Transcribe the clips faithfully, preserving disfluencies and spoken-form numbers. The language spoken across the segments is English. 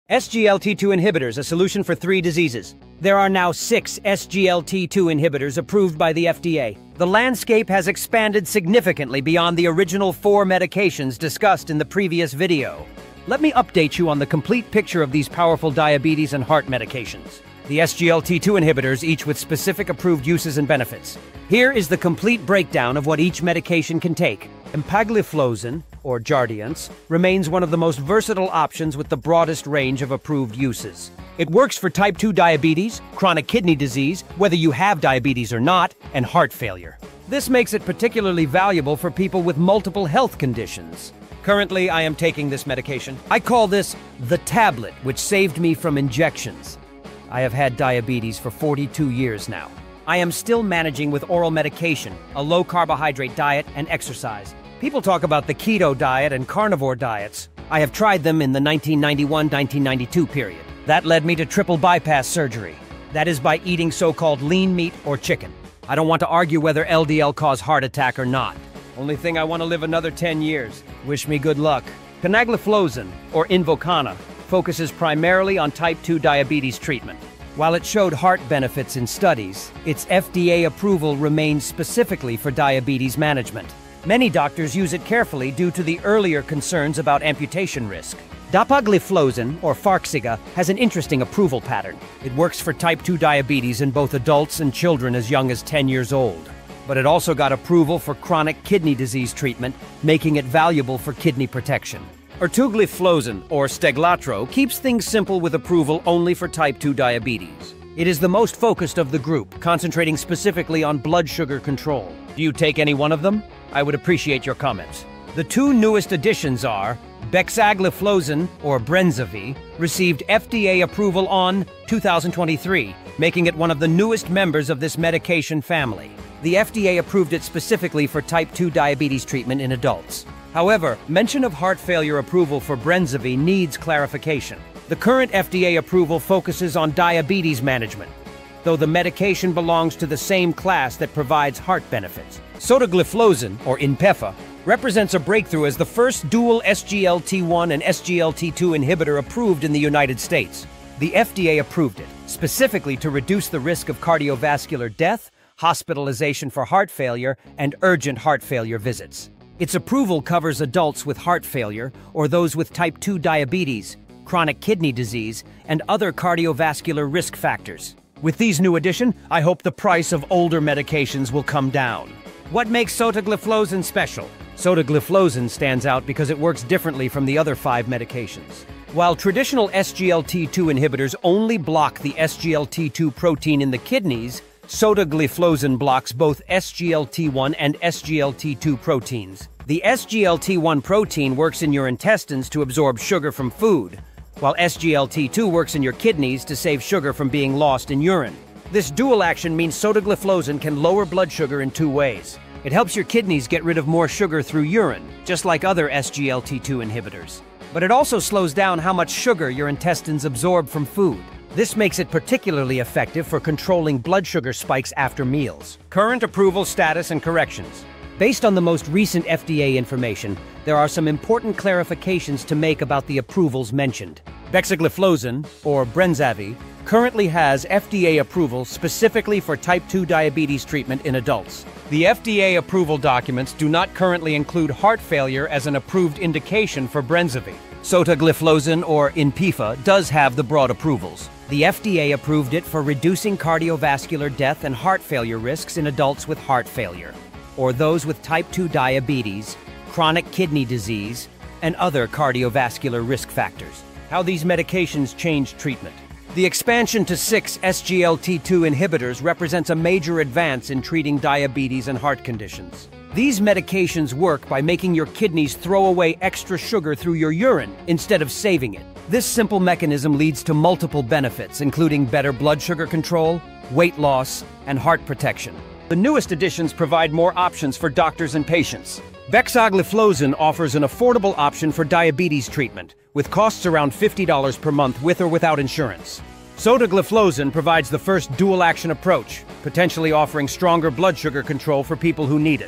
S G L T two inhibitors, a solution for three diseases. There are now six S G L T two inhibitors approved by the F D A. The landscape has expanded significantly beyond the original four medications discussed in the previous video. Let me update you on the complete picture of these powerful diabetes and heart medications. The S G L T two inhibitors, each with specific approved uses and benefits. Here is the complete breakdown of what each medication can take. Empagliflozin, or Jardiance, remains one of the most versatile options with the broadest range of approved uses. It works for type two diabetes, chronic kidney disease, whether you have diabetes or not, and heart failure. This makes it particularly valuable for people with multiple health conditions. Currently, I am taking this medication. I call this the tablet, which saved me from injections. I have had diabetes for forty-two years now. I am still managing with oral medication, a low-carbohydrate diet, and exercise. People talk about the keto diet and carnivore diets. I have tried them in the nineteen ninety-one nineteen ninety-two period. That led me to triple bypass surgery. That is by eating so-called lean meat or chicken. I don't want to argue whether L D L caused heart attack or not. Only thing I want to live another ten years. Wish me good luck. Canagliflozin, or Invokana, focuses primarily on type two diabetes treatment. While it showed heart benefits in studies, its F D A approval remains specifically for diabetes management. Many doctors use it carefully due to the earlier concerns about amputation risk. Dapagliflozin, or Farxiga, has an interesting approval pattern. It works for type two diabetes in both adults and children as young as ten years old. But it also got approval for chronic kidney disease treatment, making it valuable for kidney protection. Ertugliflozin, or Steglatro, keeps things simple with approval only for type two diabetes. It is the most focused of the group, concentrating specifically on blood sugar control. Do you take any one of them? I would appreciate your comments. The two newest additions are Bexagliflozin, or Brenzavvy, received F D A approval on two thousand twenty-three, making it one of the newest members of this medication family. The F D A approved it specifically for type two diabetes treatment in adults. However, mention of heart failure approval for Brenzavvy needs clarification. The current F D A approval focuses on diabetes management, though the medication belongs to the same class that provides heart benefits. Sotagliflozin, or Inpefa, represents a breakthrough as the first dual S G L T one and S G L T two inhibitor approved in the United States. The F D A approved it, specifically to reduce the risk of cardiovascular death, hospitalization for heart failure, and urgent heart failure visits. Its approval covers adults with heart failure or those with type two diabetes, chronic kidney disease, and other cardiovascular risk factors. With these new additions, I hope the price of older medications will come down. What makes Sotagliflozin special? Sotagliflozin stands out because it works differently from the other five medications. While traditional S G L T two inhibitors only block the S G L T two protein in the kidneys, Sotagliflozin blocks both S G L T one and S G L T two proteins. The S G L T one protein works in your intestines to absorb sugar from food, while S G L T two works in your kidneys to save sugar from being lost in urine. This dual action means Sotagliflozin can lower blood sugar in two ways. It helps your kidneys get rid of more sugar through urine, just like other S G L T two inhibitors. But it also slows down how much sugar your intestines absorb from food. This makes it particularly effective for controlling blood sugar spikes after meals. Current approval status and corrections. Based on the most recent F D A information, there are some important clarifications to make about the approvals mentioned. Bexagliflozin, or Brenzavvy, currently has F D A approval specifically for type two diabetes treatment in adults. The F D A approval documents do not currently include heart failure as an approved indication for Brenzavvy. Sotagliflozin, or Inpefa, does have the broad approvals. The F D A approved it for reducing cardiovascular death and heart failure risks in adults with heart failure, or those with type two diabetes, chronic kidney disease, and other cardiovascular risk factors. How these medications change treatment. The expansion to six S G L T two inhibitors represents a major advance in treating diabetes and heart conditions. These medications work by making your kidneys throw away extra sugar through your urine instead of saving it. This simple mechanism leads to multiple benefits, including better blood sugar control, weight loss, and heart protection. The newest additions provide more options for doctors and patients. Bexagliflozin offers an affordable option for diabetes treatment, with costs around fifty dollars per month with or without insurance. Sotagliflozin provides the first dual-action approach, potentially offering stronger blood sugar control for people who need it.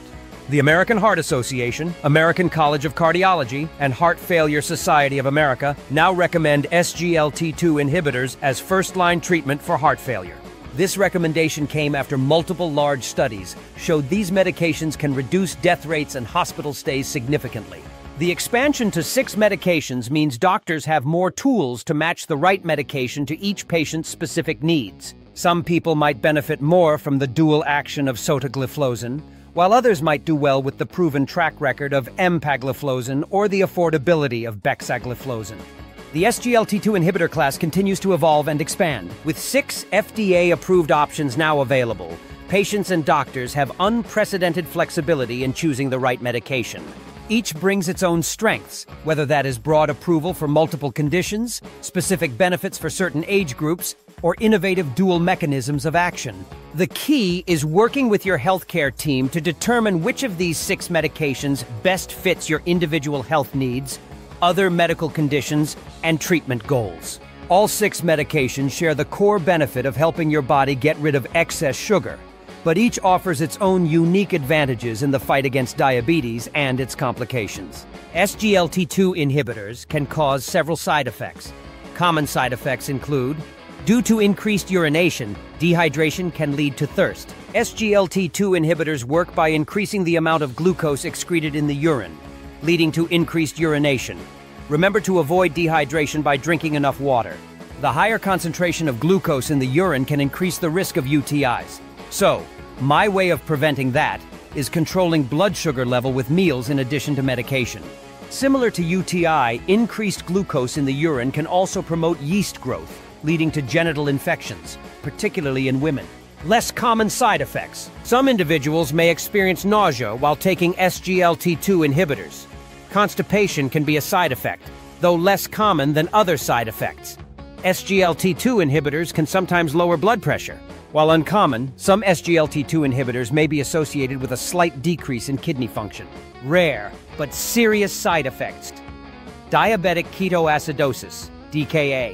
The American Heart Association, American College of Cardiology, and Heart Failure Society of America now recommend S G L T two inhibitors as first-line treatment for heart failure. This recommendation came after multiple large studies showed these medications can reduce death rates and hospital stays significantly. The expansion to six medications means doctors have more tools to match the right medication to each patient's specific needs. Some people might benefit more from the dual action of Sotagliflozin, while others might do well with the proven track record of Empagliflozin or the affordability of Bexagliflozin. The S G L T two inhibitor class continues to evolve and expand. With six F D A-approved options now available, patients and doctors have unprecedented flexibility in choosing the right medication. Each brings its own strengths, whether that is broad approval for multiple conditions, specific benefits for certain age groups, or innovative dual mechanisms of action. The key is working with your healthcare team to determine which of these six medications best fits your individual health needs, other medical conditions, and treatment goals. All six medications share the core benefit of helping your body get rid of excess sugar, but each offers its own unique advantages in the fight against diabetes and its complications. S G L T two inhibitors can cause several side effects. Common side effects include: due to increased urination, dehydration can lead to thirst. S G L T two inhibitors work by increasing the amount of glucose excreted in the urine, leading to increased urination. Remember to avoid dehydration by drinking enough water. The higher concentration of glucose in the urine can increase the risk of U T Is. So, my way of preventing that is controlling blood sugar level with meals in addition to medication. Similar to U T I, increased glucose in the urine can also promote yeast growth, leading to genital infections, particularly in women. Less common side effects. Some individuals may experience nausea while taking S G L T two inhibitors. Constipation can be a side effect, though less common than other side effects. S G L T two inhibitors can sometimes lower blood pressure. While uncommon, some S G L T two inhibitors may be associated with a slight decrease in kidney function. Rare, but serious side effects. Diabetic Ketoacidosis, D K A.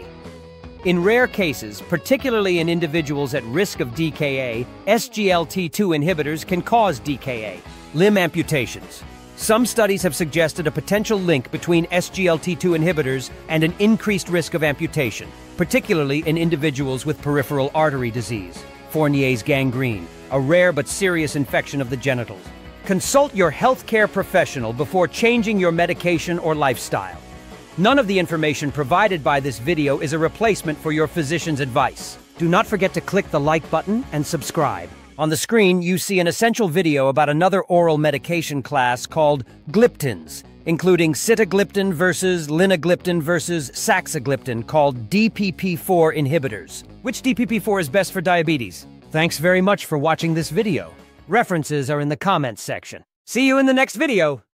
In rare cases, particularly in individuals at risk of D K A, S G L T two inhibitors can cause D K A. Limb amputations. Some studies have suggested a potential link between S G L T two inhibitors and an increased risk of amputation, particularly in individuals with peripheral artery disease, Fournier's gangrene, a rare but serious infection of the genitals. Consult your healthcare professional before changing your medication or lifestyle. None of the information provided by this video is a replacement for your physician's advice. Do not forget to click the like button and subscribe. On the screen, you see an essential video about another oral medication class called gliptins, including sitagliptin versus linagliptin versus saxagliptin, called D P P four inhibitors. Which D P P four is best for diabetes? Thanks very much for watching this video. References are in the comments section. See you in the next video!